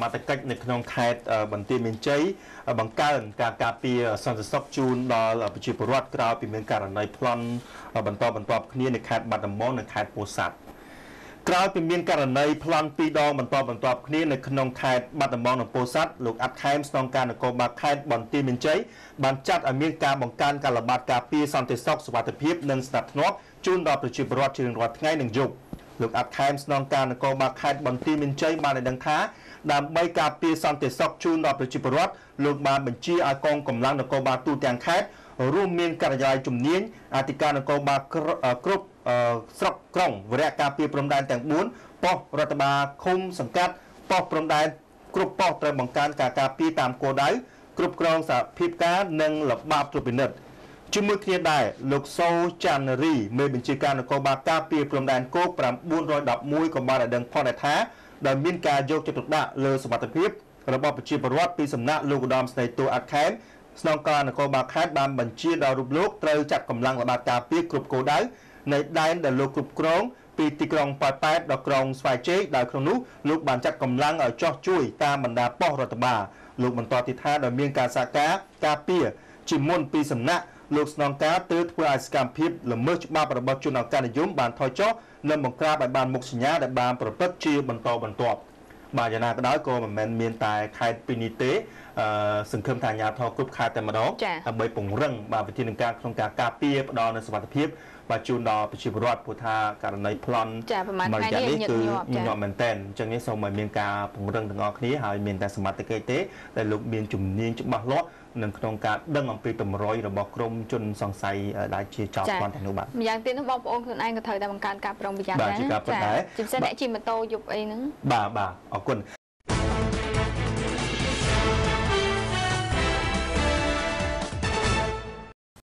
សមត្ថកិច្ចនៅក្នុងខេត្តបន្ទាយមានជ័យបង្កើនការការពារសន្តិសុខជូនដល់ប្រជាពលរដ្ឋក្រោយពីមានករណីប្លន់បន្តបន្ទាប់គ្នានៅខេត្តបាត់ដំបងនិងខេត្តពោធិ៍សាត់ក្រោយពីមានករណីប្លន់ពីរដងបន្តបន្ទាប់គ្នានៅក្នុងខេត្តបាត់ដំបងនិងពោធិ៍សាត់លោកអាត់ខេមស្នងការនគរបាលខេត្តបន្ទាយមានជ័យបានចាត់ឲ្យមានការបង្កើនការល្បាតការពារសន្តិសុខសុវត្ថិភាពនិងស្ថានភាពជូនដល់ប្រជាពលរដ្ឋជារៀងរាល់ថ្ងៃនិងយប់លោកអាត់ខេមស្នងការនគរបាលខេត្តបន្ទាយមានជ័យបានឲ្យដឹងថាដើម្បីការពារសន្តិសុខជូនដល់ប្រជាពលរដ្ឋលោកបានបញ្ជាឲ្យកងកម្លាំងនគរបាលទូទាំងខេត្តរួមមានការិយាល័យជំនាញអធិការនគរបាលគ្រប់ស្រុកក្រុងវរៈការពារព្រំដែនទាំង4ប៉ុស្តិ៍រដ្ឋបាលឃុំសង្កាត់ប៉ុស្តិ៍ព្រំដែនគ្រប់ប៉ុស្តិ៍ត្រូវបង្កើនការការពារតាមគោលដៅគ្រប់គ្រងសហភាពការនិងល្បាតត្រួតពិនិត្យជាមួយគ្នាដែរលោកសូចាន់រីមេបញ្ជាការនគរបាលការពារព្រំដែនគោក911ក៏បានឲ្យដឹងផងដែរថាដែលមានការយកចិត្តទុកដាក់លើសុវត្ថិភាពរបស់ប្រជាពលរដ្ឋពីសំណាក់លោកឧត្តមស្នេហ៍តួអាត់ខេមស្នងការនគរបាលខេត្តបានបញ្ជាដល់រូបលោកត្រូវចាត់កម្លាំងល្បាតការពារគ្រប់គោលដៅในដែនដែលលោកគ្រប់គ្រងពីទីក្រុងប៉ោយប៉ែតដល់ក្រុងស្វាយជ័យដោយក្នុងនោះលោកបានចាត់កម្លាំងឲ្យចោះជួយតាមបណ្ដាប៉ុស្តិ៍រដ្ឋបាលលោកបន្តទៀតថាដោយមានការសហការពារជាមុនពីសំណាក់លោកស្នងការទើបធ្វើឲ្យសកម្មភាពល្មើសច្បាប់របស់ជនអការនិយមបានថយចុះនិងបង្ក្រាបឲ្យបានមុខសញ្ញាដែលបានប្រព្រឹត្តជាបន្តបន្ទាប់បាទយ៉ាងណាក៏ដោយក៏មិនមែនមានតែខេត្តពីនេះទេសង្ឃឹមថាអាជ្ញាធរគ្រប់ខេត្តតែម្ដងដើម្បីពង្រឹងបាទវិធានការក្នុងការការពារផ្ដល់នូវសុវត្ថិភាពបាទជូនដល់ប្រជាពលរដ្ឋព្រោះថាករណីប្លន់មួយរយៈនេះគឺញញប់មែនតើអញ្ចឹងនេះសូមឲ្យមានការពង្រឹងទាំងអស់គ្នាហើយមានតែសមត្ថកិច្ចទេដែលលោកមានជំនាញច្បាស់លាស់នឹងក្នុងការដឹងអំពីតម្រុយរបស់ក្រមជនសង្ស័យដែលជាចោរប្លន់ទាំងនោះបាទម្យ៉ាងទៀតនោះបងប្អូនខ្លួនឯងក៏ត្រូវតែបង្កើនការប្រុងប្រយ័ត្នដែរចា៎ជាពិសេសអ្នកជិះម៉ូតូយប់អីហ្នឹងបាទអរគុណ